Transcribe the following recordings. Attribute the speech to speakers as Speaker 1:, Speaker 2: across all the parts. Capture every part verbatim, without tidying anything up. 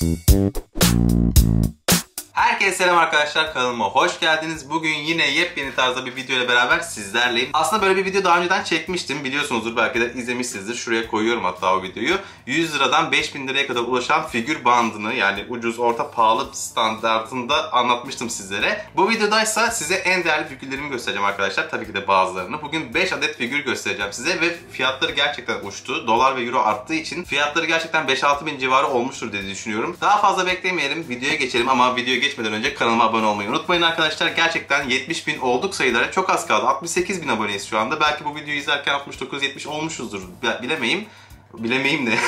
Speaker 1: Herkese selam arkadaşlar, kanalıma hoş geldiniz. Bugün yine yepyeni tarzda bir video ile beraber sizlerleyim. Aslında böyle bir video daha önceden çekmiştim. Biliyorsunuzdur, belki de izlemişsinizdir. Şuraya koyuyorum hatta o videoyu. yüz liradan beş bin liraya kadar ulaşan figür bandını, yani ucuz, orta, pahalı standartında anlatmıştım sizlere. Bu videodaysa size en değerli figürlerimi göstereceğim arkadaşlar. Tabii ki de bazılarını. Bugün beş adet figür göstereceğim size ve fiyatları gerçekten uçtu. Dolar ve euro arttığı için fiyatları gerçekten beş altı bin civarı olmuştur diye düşünüyorum. Daha fazla beklemeyelim, videoya geçelim ama videoya geçmeden önce kanalıma abone olmayı unutmayın arkadaşlar. Gerçekten yetmiş bin olduk sayılara. Çok az kaldı. altmış sekiz bin aboneyiz şu anda. Belki bu videoyu izlerken altmış dokuz yetmiş olmuşuzdur. Bilemeyim. Bilemeyim ne?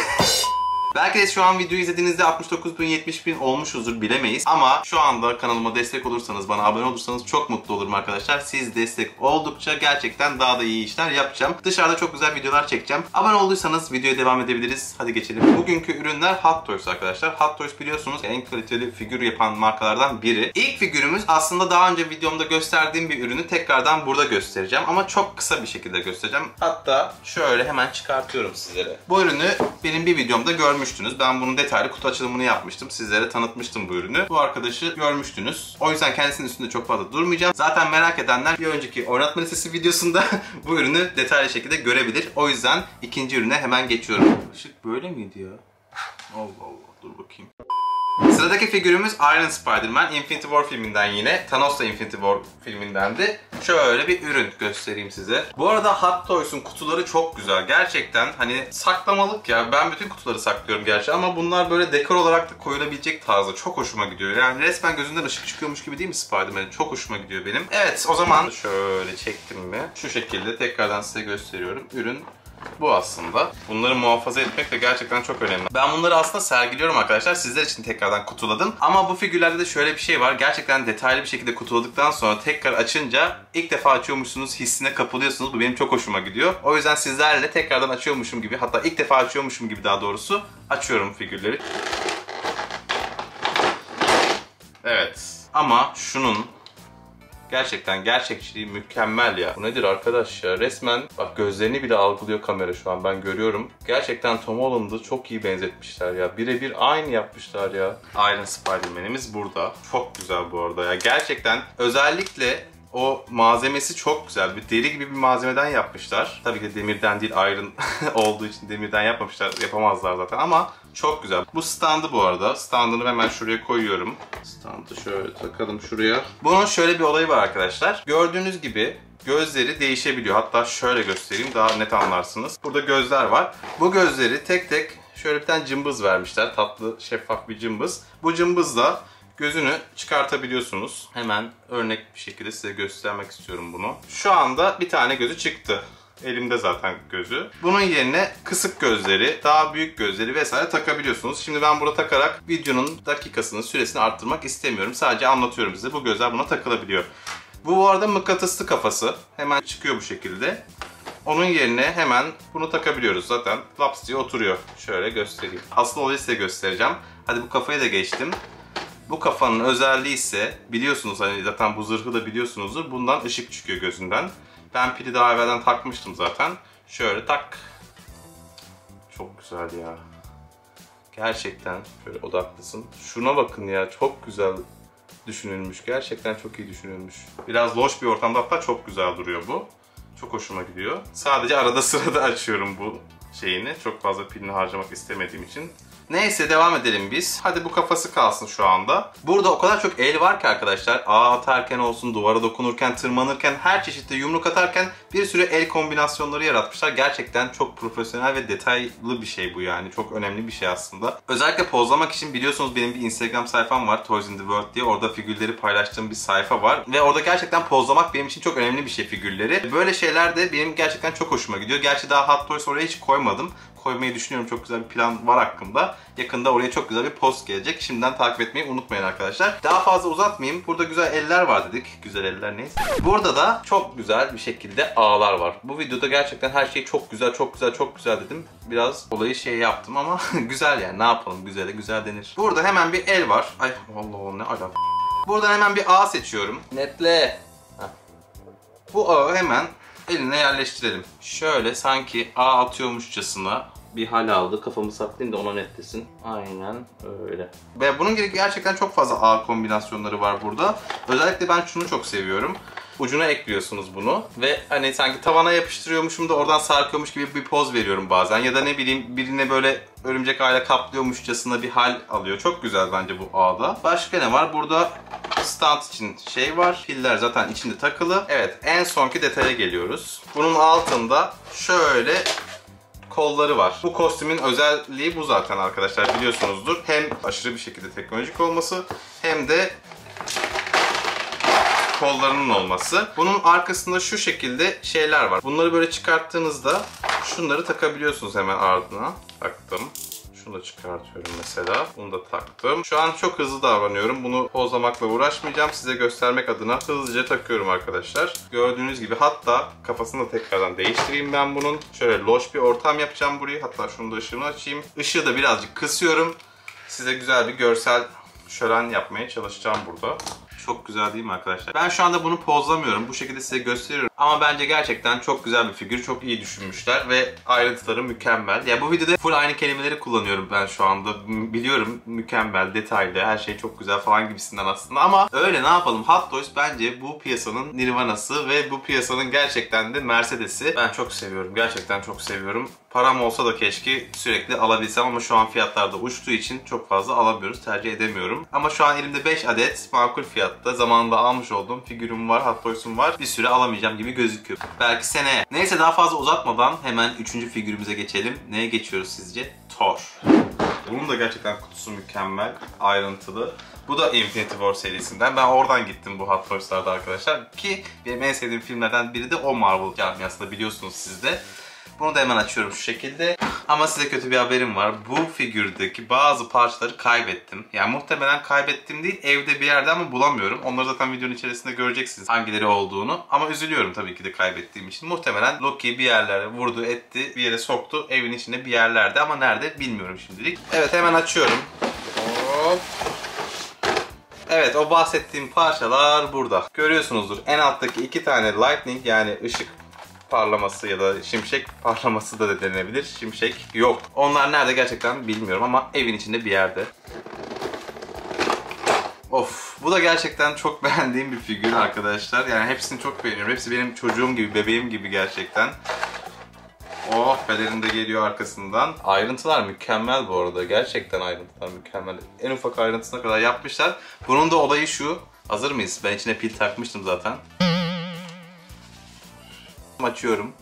Speaker 1: Belki de şu an videoyu izlediğinizde altmış dokuz bin yetmiş bin olmuşuzdur, bilemeyiz. Ama şu anda kanalıma destek olursanız, bana abone olursanız çok mutlu olurum arkadaşlar. Siz destek oldukça gerçekten daha da iyi işler yapacağım. Dışarıda çok güzel videolar çekeceğim. Abone olduysanız videoya devam edebiliriz. Hadi geçelim. Bugünkü ürünler Hot Toys arkadaşlar. Hot Toys biliyorsunuz en kaliteli figür yapan markalardan biri. İlk figürümüz aslında daha önce videomda gösterdiğim bir ürünü tekrardan burada göstereceğim. Ama çok kısa bir şekilde göstereceğim. Hatta şöyle hemen çıkartıyorum sizlere. Bu ürünü benim bir videomda görmüştünüz. Ben bunun detaylı kutu açılımını yapmıştım. Sizlere tanıtmıştım bu ürünü. Bu arkadaşı görmüştünüz. O yüzden kendisinin üstünde çok fazla durmayacağım. Zaten merak edenler bir önceki oynatma listesi videosunda bu ürünü detaylı şekilde görebilir. O yüzden ikinci ürüne hemen geçiyorum. Işık böyle miydi ya? Allah Allah, dur bakayım. Sıradaki figürümüz Iron Spider-Man, Infinity War filminden yine. Thanos da Infinity War filmindendi. Şöyle bir ürün göstereyim size. Bu arada Hot Toys'un kutuları çok güzel. Gerçekten hani saklamalık ya. Ben bütün kutuları saklıyorum gerçi ama bunlar böyle dekor olarak da koyulabilecek tarzda. Çok hoşuma gidiyor. Yani resmen gözünden ışık çıkıyormuş gibi değil mi Spider-Man'in? Çok hoşuma gidiyor benim. Evet, o zaman şöyle çektim mi? Şu şekilde tekrardan size gösteriyorum. Ürün bu aslında. Bunları muhafaza etmek de gerçekten çok önemli. Ben bunları aslında sergiliyorum arkadaşlar. Sizler için tekrardan kutuladım. Ama bu figürlerde de şöyle bir şey var. Gerçekten detaylı bir şekilde kutuladıktan sonra tekrar açınca ilk defa açıyormuşsunuz hissine kapılıyorsunuz. Bu benim çok hoşuma gidiyor. O yüzden sizlerle tekrardan açıyormuşum gibi, hatta ilk defa açıyormuşum gibi daha doğrusu açıyorum figürleri. Evet. Ama şunun gerçekten gerçekçiliği mükemmel ya. Bu nedir arkadaş ya? Resmen bak, gözlerini bile algılıyor kamera şu an, ben görüyorum. Gerçekten Tom Holland'ı çok iyi benzetmişler ya. Birebir aynı yapmışlar ya. Iron Spider-Man'imiz burada. Çok güzel bu arada ya. Gerçekten özellikle o malzemesi çok güzel. Bir deri gibi bir malzemeden yapmışlar. Tabii ki demirden değil, iron olduğu için demirden yapmamışlar. Yapamazlar zaten ama çok güzel. Bu standı bu arada. Standını hemen şuraya koyuyorum. Standı şöyle takalım şuraya. Bunun şöyle bir olayı var arkadaşlar. Gördüğünüz gibi gözleri değişebiliyor. Hatta şöyle göstereyim, daha net anlarsınız. Burada gözler var. Bu gözleri tek tek şöyle bir tane cımbız vermişler. Tatlı, şeffaf bir cımbız. Bu cımbızla gözünü çıkartabiliyorsunuz. Hemen örnek bir şekilde size göstermek istiyorum bunu. Şu anda bir tane gözü çıktı. Elimde zaten gözü. Bunun yerine kısık gözleri, daha büyük gözleri vesaire takabiliyorsunuz. Şimdi ben burada takarak videonun dakikasını, süresini arttırmak istemiyorum. Sadece anlatıyorum size. Bu gözler buna takılabiliyor. Bu bu arada mıknatıslı kafası. Hemen çıkıyor bu şekilde. Onun yerine hemen bunu takabiliyoruz zaten. Laps diye oturuyor. Şöyle göstereyim. Asıl olayı size göstereceğim. Hadi bu kafayı da geçtim. Bu kafanın özelliği ise biliyorsunuz, hani zaten bu zırhı da biliyorsunuzdur. Bundan ışık çıkıyor gözünden. Ben pili daha evvelden takmıştım zaten. Şöyle tak. Çok güzel ya. Gerçekten şöyle odaklısın. Şuna bakın ya, çok güzel düşünülmüş. Gerçekten çok iyi düşünülmüş. Biraz loş bir ortamda hatta çok güzel duruyor bu. Çok hoşuma gidiyor. Sadece arada sırada açıyorum bu şeyini. Çok fazla pilini harcamak istemediğim için. Neyse, devam edelim biz. Hadi bu kafası kalsın şu anda. Burada o kadar çok el var ki arkadaşlar. Ağ atarken olsun, duvara dokunurken, tırmanırken, her çeşitli yumruk atarken bir sürü el kombinasyonları yaratmışlar. Gerçekten çok profesyonel ve detaylı bir şey bu yani. Çok önemli bir şey aslında. Özellikle pozlamak için biliyorsunuz benim bir Instagram sayfam var. Toys in the World diye. Orada figürleri paylaştığım bir sayfa var. Ve orada gerçekten pozlamak benim için çok önemli bir şey, figürleri. Böyle şeyler de benim gerçekten çok hoşuma gidiyor. Gerçi daha Hot Toys oraya hiç koymadım. Koymayı düşünüyorum. Çok güzel bir plan var hakkında. Yakında oraya çok güzel bir post gelecek. Şimdiden takip etmeyi unutmayın arkadaşlar. Daha fazla uzatmayayım. Burada güzel eller var dedik. Güzel eller neyse. Burada da çok güzel bir şekilde ağlar var. Bu videoda gerçekten her şey çok güzel, çok güzel, çok güzel dedim. Biraz olayı şey yaptım ama güzel yani. Ne yapalım? Güzele güzel denir. Burada hemen bir el var. Ay Allah Allah, ne alaka. Buradan hemen bir ağ seçiyorum. Netle. Heh. Bu ağı hemen eline yerleştirelim. Şöyle sanki ağ atıyormuşçasına bir hal aldı. Kafamı saklayayım da ona netlesin. Aynen öyle. Ve bunun gibi gerçekten çok fazla ağ kombinasyonları var burada. Özellikle ben şunu çok seviyorum. Ucuna ekliyorsunuz bunu ve hani sanki tavana yapıştırıyormuşum da oradan sarkıyormuş gibi bir poz veriyorum bazen. Ya da ne bileyim birine böyle örümcek ağıyla kaplıyormuşçasına bir hal alıyor. Çok güzel bence bu ağda. Başka ne var? Burada stand için şey var. Piller zaten içinde takılı. Evet, en sonki detaya geliyoruz. Bunun altında şöyle kolları var. Bu kostümün özelliği bu zaten arkadaşlar, biliyorsunuzdur. Hem aşırı bir şekilde teknolojik olması hem de kollarının olması. Bunun arkasında şu şekilde şeyler var. Bunları böyle çıkarttığınızda şunları takabiliyorsunuz hemen ardına. Taktım. Şunu da çıkartıyorum mesela. Bunu da taktım. Şu an çok hızlı davranıyorum. Bunu pozlamakla uğraşmayacağım. Size göstermek adına hızlıca takıyorum arkadaşlar. Gördüğünüz gibi, hatta kafasını da tekrardan değiştireyim ben bunun. Şöyle loş bir ortam yapacağım burayı. Hatta şunu da ışığını açayım. Işığı da birazcık kısıyorum. Size güzel bir görsel şölen yapmaya çalışacağım burada. Çok güzel değil mi arkadaşlar? Ben şu anda bunu pozlamıyorum. Bu şekilde size gösteriyorum. Ama bence gerçekten çok güzel bir figür. Çok iyi düşünmüşler ve ayrıntıları mükemmel. Ya bu videoda full aynı kelimeleri kullanıyorum ben şu anda. Biliyorum, mükemmel, detaylı, her şey çok güzel falan gibisinden aslında. Ama öyle, ne yapalım? Hot Toys bence bu piyasanın nirvanası ve bu piyasanın gerçekten de Mercedes'i. Ben çok seviyorum. Gerçekten çok seviyorum. Param olsa da keşke sürekli alabilsem ama şu an fiyatlar da uçtuğu için çok fazla alamıyoruz, tercih edemiyorum. Ama şu an elimde beş adet makul fiyatta zamanında almış olduğum figürüm var, Hot Toys'um var. Bir süre alamayacağım gibi gözüküyor. Belki seneye. Neyse, daha fazla uzatmadan hemen üçüncü figürümüze geçelim. Neye geçiyoruz sizce? Thor. Bunun da gerçekten kutusu mükemmel, ayrıntılı. Bu da Infinity War serisinden. Ben oradan gittim bu Hot Toys'larda arkadaşlar. Ki benim en sevdiğim filmlerden biri de o Marvel camiasında, biliyorsunuz siz de. Bunu da hemen açıyorum şu şekilde. Ama size kötü bir haberim var. Bu figürdeki bazı parçaları kaybettim. Yani muhtemelen kaybettim değil, evde bir yerde ama bulamıyorum. Onları zaten videonun içerisinde göreceksiniz hangileri olduğunu. Ama üzülüyorum tabii ki de kaybettiğim için. Muhtemelen Loki bir yerlere vurdu, etti, bir yere soktu. Evin içinde bir yerlerde ama nerede bilmiyorum şimdilik. Evet, hemen açıyorum. Hop. Evet, o bahsettiğim parçalar burada. Görüyorsunuzdur. En alttaki iki tane lightning, yani ışık parlaması ya da şimşek parlaması da denenebilir. Şimşek yok. Onlar nerede gerçekten bilmiyorum ama evin içinde bir yerde. Of, bu da gerçekten çok beğendiğim bir figür arkadaşlar. Yani hepsini çok beğeniyorum. Hepsi benim çocuğum gibi, bebeğim gibi gerçekten. Oh, pelerin de geliyor arkasından. Ayrıntılar mükemmel bu arada. Gerçekten ayrıntılar mükemmel. En ufak ayrıntısına kadar yapmışlar. Bunun da olayı şu. Hazır mıyız? Ben içine pil takmıştım zaten. Açıyorum.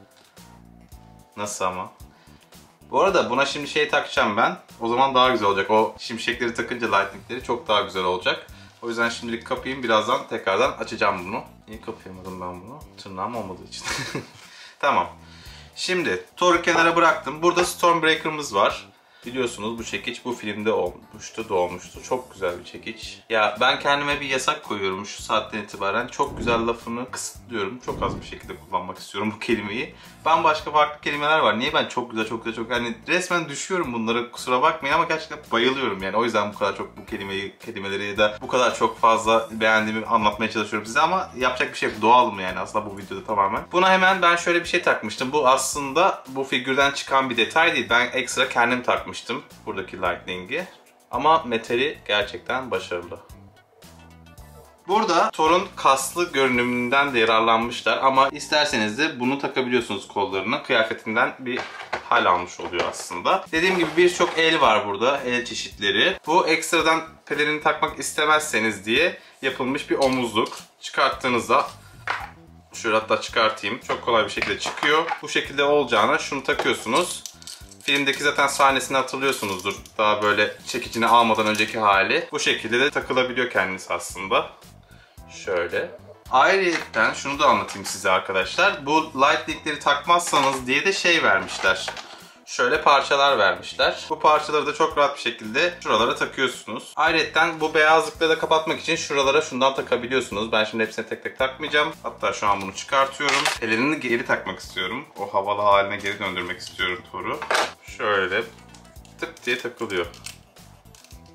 Speaker 1: Nasıl ama? Bu arada buna şimdi şey takacağım ben. O zaman daha güzel olacak. O şimşekleri takınca lightningleri çok daha güzel olacak. O yüzden şimdilik kapayım. Birazdan tekrardan açacağım bunu. Niye kapayamadım ben bunu? Tırnağım olmadığı için. Tamam. Şimdi Thor'u kenara bıraktım. Burada Stormbreaker'ımız var. Biliyorsunuz bu çekiç bu filmde olmuştu, doğmuştu. Çok güzel bir çekiç. Ya ben kendime bir yasak koyuyorum şu saatten itibaren. Çok güzel lafını kısıtlıyorum. Çok az bir şekilde kullanmak istiyorum bu kelimeyi. Bambaşka farklı kelimeler var. Niye ben çok güzel, çok güzel, çok... Hani resmen düşüyorum bunlara, kusura bakmayın ama gerçekten bayılıyorum yani. O yüzden bu kadar çok bu kelimeyi, kelimeleri ya da bu kadar çok fazla beğendiğimi anlatmaya çalışıyorum size ama yapacak bir şey yok. Doğalım yani aslında bu videoda tamamen. Buna hemen ben şöyle bir şey takmıştım. Bu aslında bu figürden çıkan bir detay değil. Ben ekstra kendim takmıştım. Buradaki lightning'i. Ama metali gerçekten başarılı. Burada Thor'un kaslı görünümünden de yararlanmışlar ama isterseniz de bunu takabiliyorsunuz kollarına. Kıyafetinden bir hal almış oluyor aslında. Dediğim gibi birçok el var burada, el çeşitleri. Bu ekstradan pelerini takmak istemezseniz diye yapılmış bir omuzluk. Çıkarttığınızda, şöyle hatta çıkartayım, çok kolay bir şekilde çıkıyor. Bu şekilde olacağına şunu takıyorsunuz. Filmdeki zaten sahnesini hatırlıyorsunuzdur. Daha böyle çekicini almadan önceki hali. Bu şekilde de takılabiliyor kendisi aslında. Şöyle. Ayrıca şunu da anlatayım size arkadaşlar. Bu lightning'leri takmazsanız diye de şey vermişler. Şöyle parçalar vermişler. Bu parçaları da çok rahat bir şekilde şuralara takıyorsunuz. Ayrıca bu beyazlıkları da kapatmak için şuralara şundan takabiliyorsunuz. Ben şimdi hepsini tek tek takmayacağım. Hatta şu an bunu çıkartıyorum. Pelerini geri takmak istiyorum. O havalı haline geri döndürmek istiyorum Thor'u. Şöyle tık diye takılıyor. Tık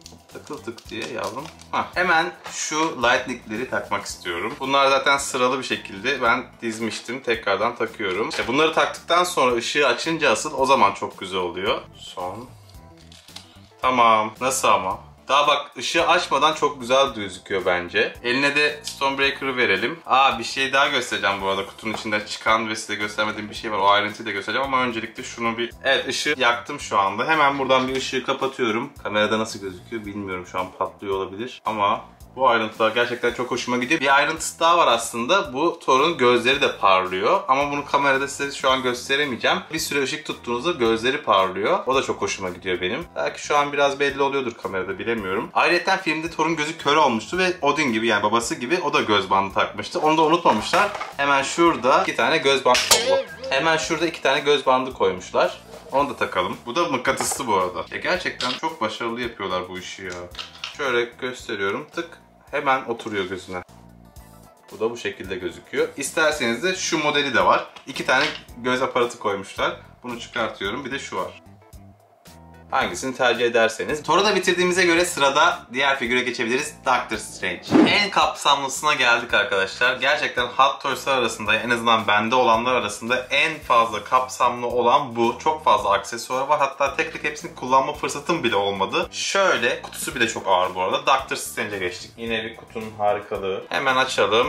Speaker 1: tıkıl tık diye yavrum. Heh. Hemen şu lightning'leri takmak istiyorum. Bunlar zaten sıralı bir şekilde ben dizmiştim. Tekrardan takıyorum. İşte bunları taktıktan sonra ışığı açınca asıl o zaman çok güzel oluyor. Son. Tamam. Nasıl ama? Daha bak ışığı açmadan çok güzel gözüküyor bence. Eline de Stonebreaker'ı verelim. Aa bir şey daha göstereceğim bu arada. Kutunun içinde çıkan ve size göstermediğim bir şey var. O ayrıntıyı da göstereceğim ama öncelikle şunu bir... Evet ışığı yaktım şu anda. Hemen buradan bir ışığı kapatıyorum. Kamerada nasıl gözüküyor bilmiyorum. Şu an patlıyor olabilir. Ama bu ayrıntılar gerçekten çok hoşuma gidiyor. Bir ayrıntısı daha var aslında. Bu Thor'un gözleri de parlıyor. Ama bunu kamerada size şu an gösteremeyeceğim. Bir süre ışık tuttuğunuzda gözleri parlıyor. O da çok hoşuma gidiyor benim. Belki şu an biraz belli oluyordur kamerada bilemiyorum. Ayrıca filmde Thor'un gözü kör olmuştu ve Odin gibi yani babası gibi o da göz bandı takmıştı. Onu da unutmamışlar. Hemen şurada iki tane göz bandı... Hemen şurada iki tane göz bandı koymuşlar. Onu da takalım. Bu da mıknatıslı bu arada. Ya gerçekten çok başarılı yapıyorlar bu işi ya. Şöyle gösteriyorum. Tık. Hemen oturuyor gözüne. Bu da bu şekilde gözüküyor. İsterseniz de şu modeli de var. İki tane göz aparatı koymuşlar. Bunu çıkartıyorum. Bir de şu var. Hangisini tercih ederseniz. Thor'u da bitirdiğimize göre sırada diğer figüre geçebiliriz. Doctor Strange. En kapsamlısına geldik arkadaşlar. Gerçekten Hot Toys'lar arasında en azından bende olanlar arasında en fazla kapsamlı olan bu. Çok fazla aksesuar var. Hatta tek tek hepsini kullanma fırsatım bile olmadı. Şöyle kutusu bile çok ağır bu arada. Doctor Strange'e geçtik. Yine bir kutunun harikalığı. Hemen açalım.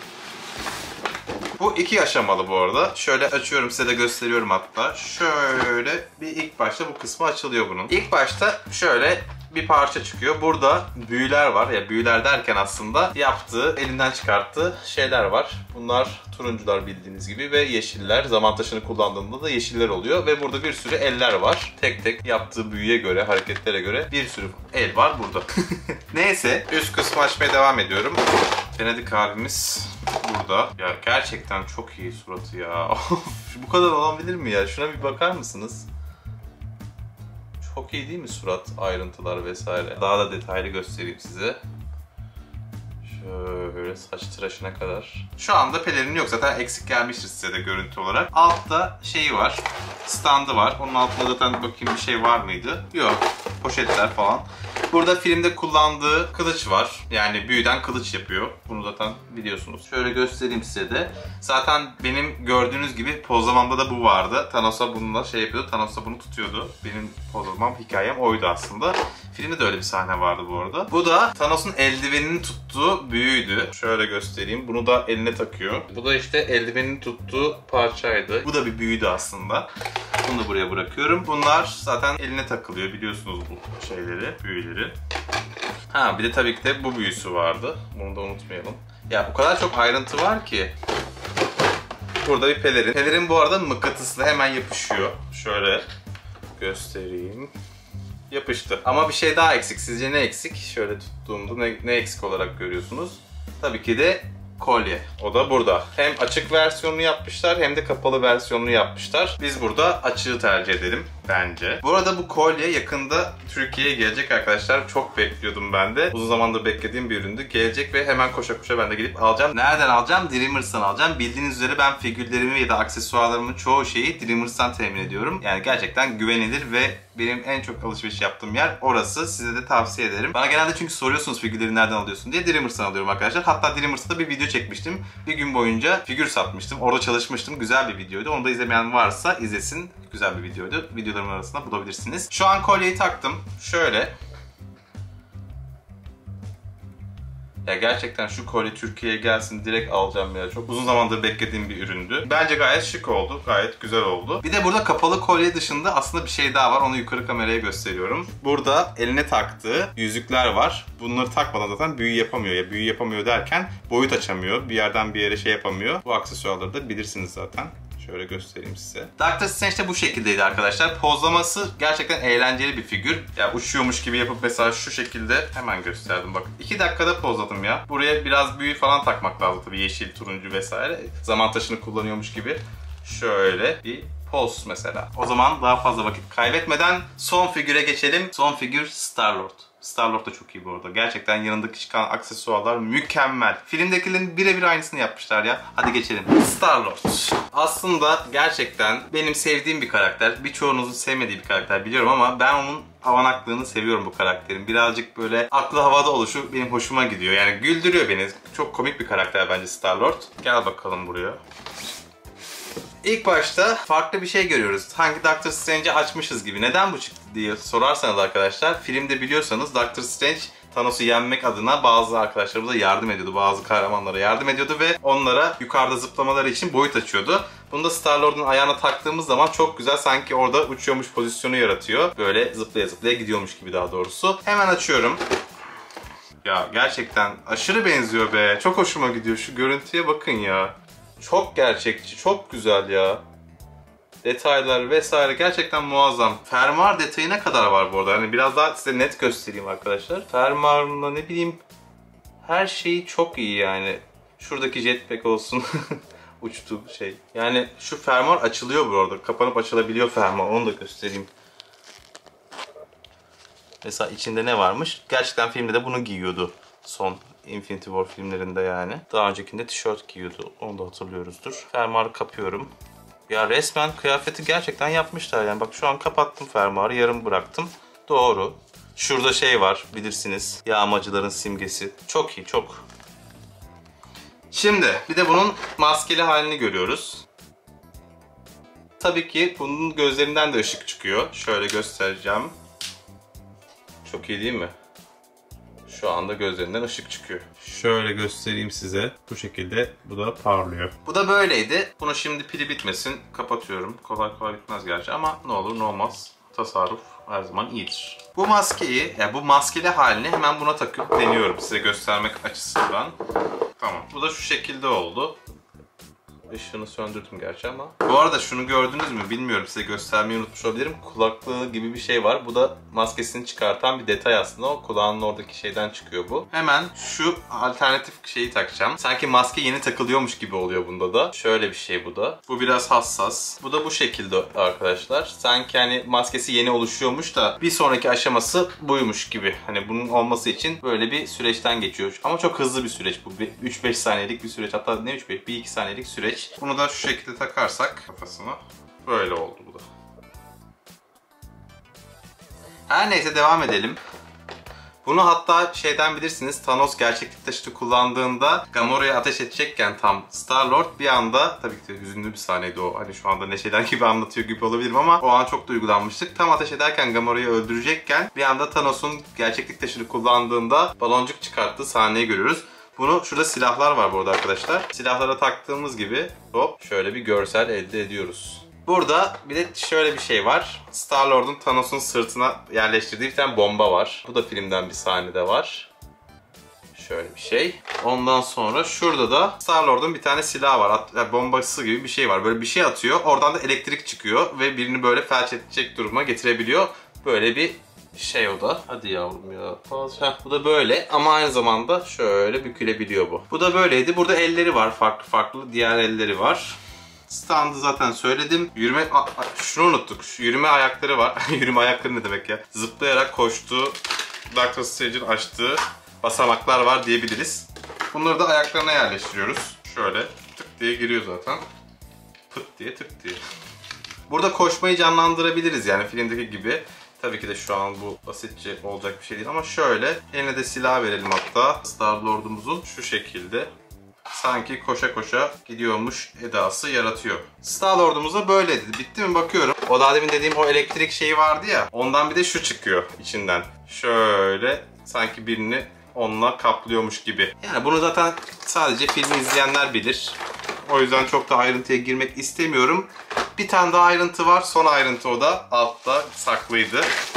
Speaker 1: Bu iki aşamalı bu arada. Şöyle açıyorum size de gösteriyorum hatta. Şöyle bir ilk başta bu kısmı açılıyor bunun. İlk başta şöyle bir parça çıkıyor. Burada büyüler var. Ya büyüler derken aslında yaptığı, elinden çıkarttığı şeyler var. Bunlar turuncular bildiğiniz gibi ve yeşiller. Zaman taşını kullandığında da yeşiller oluyor. Ve burada bir sürü eller var. Tek tek yaptığı büyüye göre, hareketlere göre bir sürü el var burada. Neyse üst kısmı açmaya devam ediyorum. Venedik abimiz burada. Ya gerçekten çok iyi suratı ya. Bu kadar olabilir mi ya? Şuna bir bakar mısınız? Çok iyi değil mi surat, ayrıntılar vesaire. Daha da detaylı göstereyim size. Şöyle saç tıraşına kadar. Şu anda pelerin yok zaten eksik gelmiştir size de görüntü olarak. Altta şeyi var, standı var. Onun altında zaten bakayım bir şey var mıydı? Yok. Poşetler falan. Burada filmde kullandığı kılıç var. Yani büyüden kılıç yapıyor. Bunu zaten biliyorsunuz. Şöyle göstereyim size de. Zaten benim gördüğünüz gibi pozlamamda da bu vardı. Thanos'a bununla şey yapıyordu. Thanos da bunu tutuyordu. Benim pozlamam hikayem oydu aslında. Filmde de öyle bir sahne vardı bu arada. Bu da Thanos'un eldivenini tuttuğu büyüydü. Şöyle göstereyim. Bunu da eline takıyor. Bu da işte eldivenini tuttuğu parçaydı. Bu da bir büyüydü aslında. Bunu da buraya bırakıyorum. Bunlar zaten eline takılıyor. Biliyorsunuz bu şeyleri, büyüleri. Ha bir de tabii ki de bu büyüsü vardı. Bunu da unutmayalım. Ya o kadar çok ayrıntı var ki. Burada bir pelerin. Pelerin bu arada mıknatıslı hemen yapışıyor. Şöyle göstereyim. Yapıştı. Ama bir şey daha eksik. Sizce ne eksik? Şöyle tuttuğumda ne, ne eksik olarak görüyorsunuz? Tabii ki de kolye. O da burada. Hem açık versiyonunu yapmışlar hem de kapalı versiyonunu yapmışlar. Biz burada açığı tercih edelim bence. Bu arada bu kolye yakında Türkiye'ye gelecek arkadaşlar. Çok bekliyordum ben de. Uzun zamandır beklediğim bir üründü. Gelecek ve hemen koşa koşa ben de gidip alacağım. Nereden alacağım? Dreamers'tan alacağım. Bildiğiniz üzere ben figürlerimi ya da aksesuarlarımın çoğu şeyi Dreamers'tan temin ediyorum. Yani gerçekten güvenilir ve benim en çok alışveriş yaptığım yer orası. Size de tavsiye ederim. Bana genelde çünkü soruyorsunuz figürleri nereden alıyorsun diye. Dreamers'tan alıyorum arkadaşlar. Hatta Dreamers'ta bir video çekmiştim. Bir gün boyunca figür satmıştım. Orada çalışmıştım. Güzel bir videoydu. Onu da izlemeyen varsa izlesin. Güzel bir videoydu. Videolarımın arasında bulabilirsiniz. Şu an kolyeyi taktım. Şöyle. Ya gerçekten şu kolye Türkiye'ye gelsin direkt alacağım ya. Çok uzun zamandır beklediğim bir üründü. Bence gayet şık oldu. Gayet güzel oldu. Bir de burada kapalı kolye dışında aslında bir şey daha var. Onu yukarı kameraya gösteriyorum. Burada eline taktığı yüzükler var. Bunları takmadan zaten büyü yapamıyor. Ya büyü yapamıyor derken boyut açamıyor. Bir yerden bir yere şey yapamıyor. Bu aksesuarları da bilirsiniz zaten. Şöyle göstereyim size. Doctor Strange de bu şekildeydi arkadaşlar. Pozlaması gerçekten eğlenceli bir figür. Ya uçuyormuş gibi yapıp mesela şu şekilde hemen gösterdim bak. iki dakikada pozladım ya. Buraya biraz büyü falan takmak lazım tabii yeşil, turuncu vesaire. Zaman taşını kullanıyormuş gibi. Şöyle bir poz mesela. O zaman daha fazla vakit kaybetmeden son figüre geçelim. Son figür Star-Lord. Star-Lord da çok iyi bu arada. Gerçekten yanındaki çıkan aksesuarlar mükemmel. Filmdekilerin birebir aynısını yapmışlar ya. Hadi geçelim. Star-Lord. Aslında gerçekten benim sevdiğim bir karakter. Birçoğunuzun sevmediği bir karakter biliyorum ama ben onun avanaklığını seviyorum bu karakterin. Birazcık böyle aklı havada oluşu benim hoşuma gidiyor. Yani güldürüyor beni. Çok komik bir karakter bence Star-Lord. Gel bakalım buraya. İlk başta farklı bir şey görüyoruz. Hangi Doctor Strange'i açmışız gibi. Neden bu çıktı diye sorarsanız arkadaşlar, filmde biliyorsanız Doctor Strange Thanos'u yenmek adına bazı arkadaşlarımıza yardım ediyordu. Bazı kahramanlara yardım ediyordu ve onlara yukarıda zıplamaları için boyut açıyordu. Bunu da Star-Lord'un ayağına taktığımız zaman çok güzel, sanki orada uçuyormuş pozisyonu yaratıyor. Böyle zıplaya zıplaya gidiyormuş gibi daha doğrusu. Hemen açıyorum. Ya gerçekten aşırı benziyor be. Çok hoşuma gidiyor. Şu görüntüye bakın ya. Çok gerçekçi, çok güzel ya. Detaylar vesaire gerçekten muazzam. Fermuar detayı ne kadar var bu arada? Hani biraz daha size net göstereyim arkadaşlar. Fermuarında ne bileyim her şeyi çok iyi yani. Şuradaki jetpack olsun. Uçtu şey. Yani şu fermuar açılıyor bu arada. Kapanıp açılabiliyor fermuar. Onu da göstereyim. Mesela içinde ne varmış? Gerçekten filmde de bunu giyiyordu. Son Infinity War filmlerinde yani. Daha öncekinde tişört giyiyordu. Onu da hatırlıyoruzdur. Fermuarı kapıyorum. Ya resmen kıyafeti gerçekten yapmışlar yani. Bak şu an kapattım fermuarı, yarım bıraktım. Doğru. Şurada şey var bilirsiniz. Yağmacıların simgesi. Çok iyi, çok. Şimdi bir de bunun maskeli halini görüyoruz. Tabii ki bunun gözlerinden de ışık çıkıyor. Şöyle göstereceğim. Çok iyi değil mi? Şu anda gözlerinden ışık çıkıyor. Şöyle göstereyim size. Bu şekilde bu da parlıyor. Bu da böyleydi. Bunu şimdi pili bitmesin kapatıyorum. Kolay kolay bitmez gerçi ama ne olur ne olmaz. Tasarruf her zaman iyidir. Bu maskeyi, yani bu maskeli halini hemen buna takıp deniyorum size göstermek açısından. Tamam. Bu da şu şekilde oldu. Işığını söndürdüm gerçi ama. Bu arada şunu gördünüz mü bilmiyorum, size göstermeyi unutmuş olabilirim. Kulaklığı gibi bir şey var. Bu da maskesini çıkartan bir detay aslında. O kulağının oradaki şeyden çıkıyor bu. Hemen şu alternatif şeyi takacağım. Sanki maske yeni takılıyormuş gibi oluyor bunda da. Şöyle bir şey bu da. Bu biraz hassas. Bu da bu şekilde arkadaşlar. Sanki hani maskesi yeni oluşuyormuş da bir sonraki aşaması buymuş gibi. Hani bunun olması için böyle bir süreçten geçiyor. Ama çok hızlı bir süreç bu. üç beş saniyelik bir süreç. Hatta ne üç beş, bir iki saniyelik süreç. Bunu da şu şekilde takarsak kafasına böyle oldu bu da. Her neyse devam edelim. Bunu hatta şeyden bilirsiniz, Thanos gerçeklik taşıtı kullandığında Gamora'ya ateş edecekken tam Star-Lord bir anda, tabii ki de hüzünlü bir sahneydi o. Hani şu anda neşeler gibi anlatıyor gibi olabilirim ama o an çok duygulanmıştık. Tam ateş ederken Gamora'yı öldürecekken bir anda Thanos'un gerçeklik taşını kullandığında baloncuk çıkarttığı sahneyi görüyoruz. Bunu şurada silahlar var bu arada arkadaşlar. Silahlara taktığımız gibi hop şöyle bir görsel elde ediyoruz. Burada bir de şöyle bir şey var. Star-Lord'un Thanos'un sırtına yerleştirdiği bir tane bomba var. Bu da filmden bir sahnede var. Şöyle bir şey. Ondan sonra şurada da Star-Lord'un bir tane silahı var. Yani bombası gibi bir şey var. Böyle bir şey atıyor. Oradan da elektrik çıkıyor ve birini böyle felç edecek duruma getirebiliyor. Böyle bir şey o da. Hadi yavrum ya. Heh, bu da böyle ama aynı zamanda şöyle bükülebiliyor bu. Bu da böyleydi. Burada elleri var. Farklı farklı diğer elleri var. Standı zaten söyledim. Yürüme... A, a, şunu unuttuk. Şu yürüme ayakları var. Yürüme ayakları ne demek ya? Zıplayarak koştuğu Doctor Strange'in açtığı basamaklar var diyebiliriz. Bunları da ayaklarına yerleştiriyoruz. Şöyle tık diye giriyor zaten. Pıt diye tık diye. Burada koşmayı canlandırabiliriz yani filmdeki gibi. Tabii ki de şu an bu basitçe olacak bir şey değil ama şöyle eline de silah verelim hatta Star-Lord'umuzun şu şekilde. Sanki koşa koşa gidiyormuş edası yaratıyor. Star-Lord'umuz da böyleydi. Bitti mi bakıyorum. O daha demin dediğim o elektrik şeyi vardı ya. Ondan bir de şu çıkıyor içinden. Şöyle sanki birini onunla kaplıyormuş gibi. Yani bunu zaten sadece filmi izleyenler bilir. O yüzden çok da ayrıntıya girmek istemiyorum. Bir tane daha ayrıntı var. Son ayrıntı o da altta saklıydı.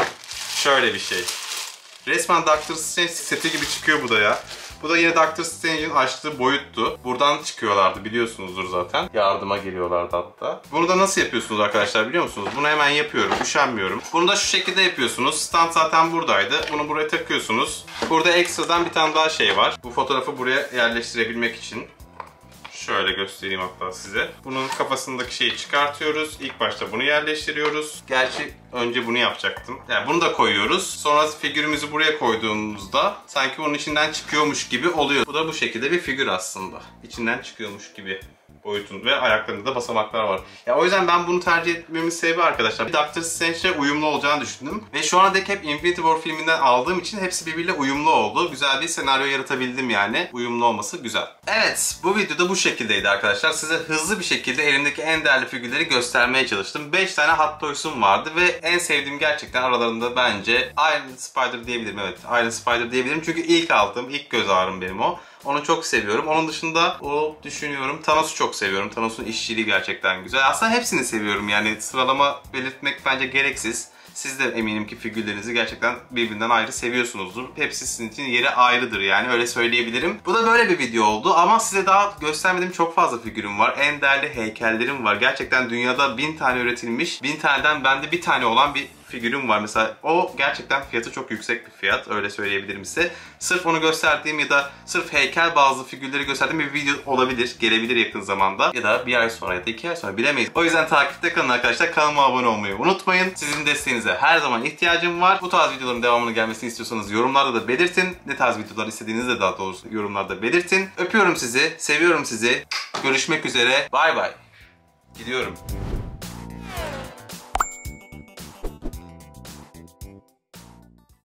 Speaker 1: Şöyle bir şey. Resmen Doctor Strange seti gibi çıkıyor bu da ya. Bu da yine Doctor Strange'in açtığı boyuttu. Buradan çıkıyorlardı biliyorsunuzdur zaten. Yardıma geliyorlardı hatta. Bunu da nasıl yapıyorsunuz arkadaşlar biliyor musunuz? Bunu hemen yapıyorum. Üşenmiyorum. Bunu da şu şekilde yapıyorsunuz. Stand zaten buradaydı. Bunu buraya takıyorsunuz. Burada ekstradan bir tane daha şey var. Bu fotoğrafı buraya yerleştirebilmek için. Şöyle göstereyim hatta size. Bunun kafasındaki şeyi çıkartıyoruz. İlk başta bunu yerleştiriyoruz. Gerçi önce bunu yapacaktım. Yani bunu da koyuyoruz. Sonra figürümüzü buraya koyduğumuzda sanki onun içinden çıkıyormuş gibi oluyor. Bu da bu şekilde bir figür aslında. İçinden çıkıyormuş gibi boyutun ve ayaklarında da basamaklar var. Ya o yüzden ben bunu tercih etmemin sebebi arkadaşlar, Doctor Strange'le uyumlu olacağını düşündüm. Ve şu ana dek hep Infinity War filminden aldığım için hepsi birbiriyle uyumlu oldu. Güzel bir senaryo yaratabildim yani. Uyumlu olması güzel. Evet, bu videoda bu şekildeydi arkadaşlar. Size hızlı bir şekilde elimdeki en değerli figürleri göstermeye çalıştım. beş tane Hot Toys'um vardı ve en sevdiğim gerçekten aralarında bence Iron Spider diyebilirim. Evet, Iron Spider diyebilirim. Çünkü ilk aldığım, ilk göz ağrım benim o. Onu çok seviyorum. Onun dışında o düşünüyorum. Thanos'u çok seviyorum. Thanos'un işçiliği gerçekten güzel. Aslında hepsini seviyorum yani. Sıralama belirtmek bence gereksiz. Siz de eminim ki figürlerinizi gerçekten birbirinden ayrı seviyorsunuzdur. Hepsi sizin için yeri ayrıdır yani, öyle söyleyebilirim. Bu da böyle bir video oldu ama size daha göstermediğim çok fazla figürüm var. En değerli heykellerim var. Gerçekten dünyada bin tane üretilmiş, bin taneden bende bir tane olan bir figürüm var. Mesela o gerçekten fiyatı çok yüksek bir fiyat, öyle söyleyebilirim size. Sırf onu gösterdiğim ya da sırf heykel bazı figürleri gösterdiğim bir video olabilir, gelebilir yakın zamanda. Ya da bir ay sonra ya da iki ay sonra, bilemeyiz. O yüzden takipte kalın arkadaşlar. Kanalıma abone olmayı unutmayın. Sizin desteğinize her zaman ihtiyacım var. Bu tarz videoların devamını gelmesini istiyorsanız yorumlarda da belirtin. Ne tarz videolar istediğinizi de daha doğrusu yorumlarda belirtin. Öpüyorum sizi, seviyorum sizi. Görüşmek üzere. Bay bay. Gidiyorum.